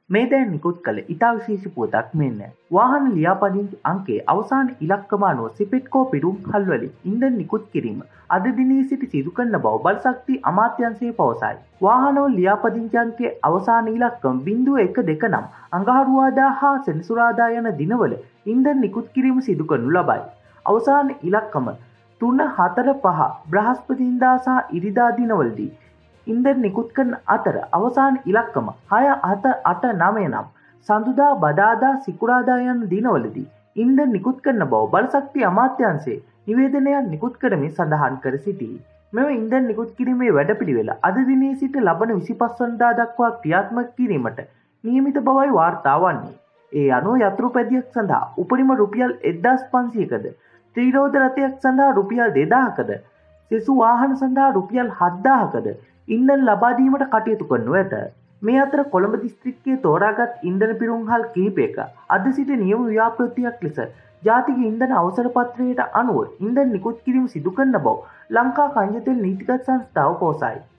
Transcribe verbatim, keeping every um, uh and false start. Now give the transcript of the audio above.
මේ දැන් නිකුත් කළ ඉතා විශේෂ පුවතක් මෙන්න. වාහන ලියාපදිංචි අංකයේ අවසාන ඉලක්කම අනුව සිපෙට්කෝ පිටුම් හල්වලින් ඉන්ධන නිකුත් කිරීම අද දිනේ සිට සිදු කරන බව බලශක්ති අමාත්‍යාංශය පවසයි. වාහනවල ලියාපදිංචි අංකයේ අවසාන ඉලක්කම බිංදුව එක දෙක නම් අඟහරුවාදා හා සෙනසුරාදා යන දිනවල ඉන්ධන නිකුත් කිරීම සිදු කරනු ලබයි. අවසාන ඉලක්කම තුන හතර පහ බ්‍රහස්පතින්දා සහ ඉරිදා දිනවලදී ඉන්ධන නිකුත් කරන අතර අවසාන ඉලක්කම හය හත අට නවය නම් සඳුදා බදාදා සිකුරාදා යන දිනවලදී ඉන්ධන නිකුත් කරන බව බලශක්ති අමාත්‍යාංශයේ නිවේදනයක් නිකුත් කරමින් සඳහන් කර සිටී. මෙම ඉන්ධන නිකුත් කිරීමේ වැඩපිළිවෙල අද දිනේ සිට ලබන විසිපස් වනදා දක්වා ක්‍රියාත්මක කිරීමට නියමිත බවයි වාර්තා වන්නේ. ඒ අනුව යතුරු පැදියක් සඳහා උපරිම රුපියල් එක්දාස් පන්සියයකද, ත්‍රිරෝද රථයක් සඳහා රුපියල් දෙදාහකද, සෙසු වාහන සඳහා රුපියල් හත්දාහකද ඉන්ධන ලබා දීමට කටයුතු කරනු ඇත. මේ අතර කොළඹ දිස්ත්‍රික්කයේ තෝරාගත් ඉන්ධන පිරුම්හල් කිහිපයක අද සිට නියම ව්‍යාපෘතියක් ලෙස ජාතික ඉන්ධන අවසර පත්‍රයට අනුව ඉන්ධන නිකුත් කිරීම සිදු කරන බව ලංකා කංජතෙල් නීතිගත සංස්ථාව පවසයි.